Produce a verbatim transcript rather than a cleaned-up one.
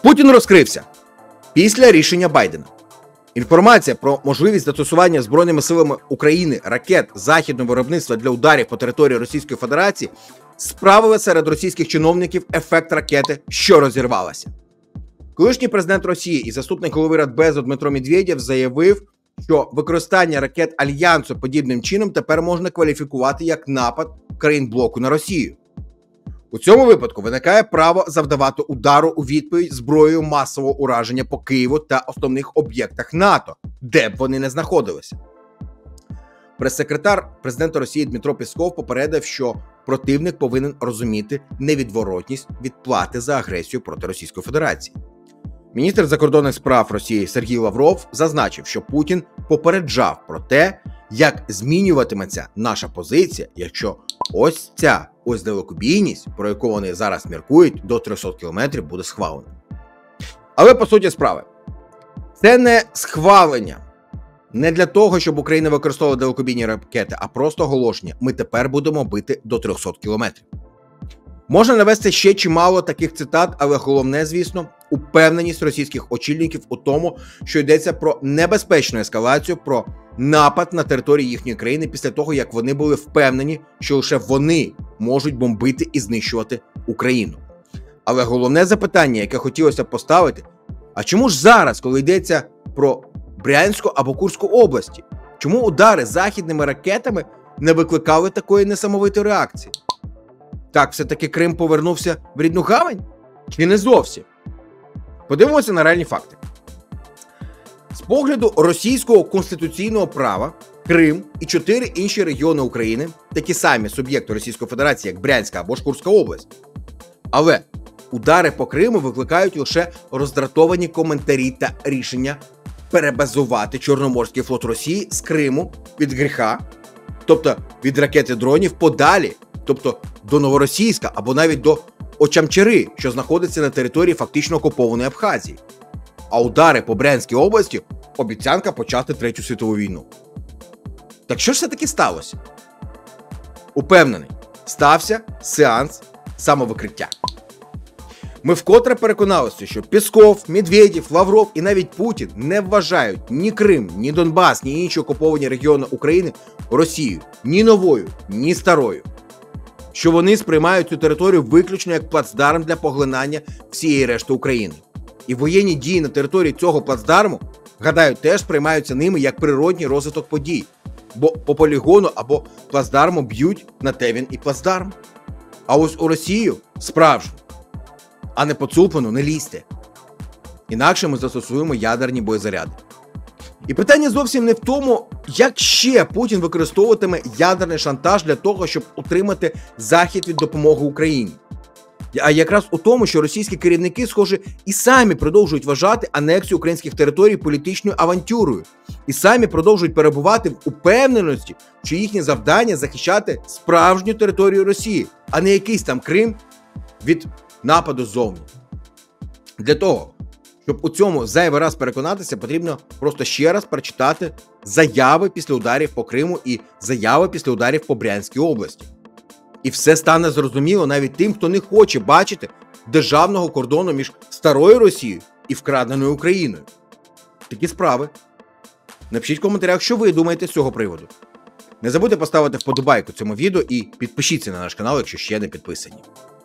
Путін розкрився після рішення Байдена. Інформація про можливість застосування Збройними силами України ракет західного виробництва для ударів по території Російської Федерації справила серед російських чиновників ефект ракети, що розірвалася. Колишній президент Росії і заступник голови Радбезу Дмитро Медведєв заявив, що використання ракет Альянсу подібним чином тепер можна кваліфікувати як напад країн блоку на Росію. У цьому випадку виникає право завдавати удару у відповідь зброєю масового ураження по Києву та основних об'єктах НАТО, де б вони не знаходилися. Прес-секретар президента Росії Дмитро Пєсков попередив, що противник повинен розуміти невідворотність відплати за агресію проти Російської Федерації. Міністр закордонних справ Росії Сергій Лавров зазначив, що Путін попереджав про те, як змінюватиметься наша позиція, якщо ось ця ось далекобійність, про яку вони зараз міркують, до трьохсот кілометрів буде схвалена. Але по суті справи, це не схвалення. Не для того, щоб Україна використовувала далекобійні ракети, а просто оголошення: ми тепер будемо бити до трьохсот кілометрів. Можна навести ще чимало таких цитат, але головне, звісно, упевненість російських очільників у тому, що йдеться про небезпечну ескалацію, про напад на території їхньої країни після того, як вони були впевнені, що лише вони можуть бомбити і знищувати Україну. Але головне запитання, яке хотілося поставити: а чому ж зараз, коли йдеться про Брянську або Курську області, чому удари західними ракетами не викликали такої несамовитої реакції? Так, все-таки Крим повернувся в рідну гавань? Чи не зовсім? Подивимося на реальні факти. З погляду російського конституційного права, Крим і чотири інші регіони України такі самі суб'єкти Російської Федерації, як Брянська або ж Курська область. Але удари по Криму викликають лише роздратовані коментарі та рішення перебазувати Чорноморський флот Росії з Криму від гріха, тобто від ракети дронів, подалі, тобто до Новоросійська або навіть до Очамчари, що знаходиться на території фактично окупованої Абхазії. А удари по Брянській області – обіцянка почати Третю світову війну. Так що ж все-таки сталося? Упевнений, стався сеанс самовикриття. Ми вкотре переконалися, що Пєсков, Медведєв, Лавров і навіть Путін не вважають ні Крим, ні Донбас, ні інші окуповані регіони України Росією ні новою, ні старою. Що вони сприймають цю територію виключно як плацдарм для поглинання всієї решти України. І воєнні дії на території цього плацдарму, гадаю, теж сприймаються ними як природній розвиток подій. Бо по полігону або плацдарму б'ють, на те він і плацдарм. А ось у Росію справжню, а не поцупану, не лізьте. Інакше ми застосуємо ядерні боєзаряди. І питання зовсім не в тому, як ще Путін використовуватиме ядерний шантаж для того, щоб утримати Захід від допомоги Україні. А якраз у тому, що російські керівники, схоже, і самі продовжують вважати анексію українських територій політичною авантюрою. І самі продовжують перебувати в упевненості, що їхнє завдання – захищати справжню територію Росії, а не якийсь там Крим від нападу ззовні. Для того, щоб у цьому зайвий раз переконатися, потрібно просто ще раз прочитати заяви після ударів по Криму і заяви після ударів по Брянській області. І все стане зрозуміло навіть тим, хто не хоче бачити державного кордону між старою Росією і вкраденою Україною. Такі справи. Напишіть в коментарях, що ви думаєте з цього приводу. Не забудьте поставити вподобайку цьому відео і підпишіться на наш канал, якщо ще не підписані.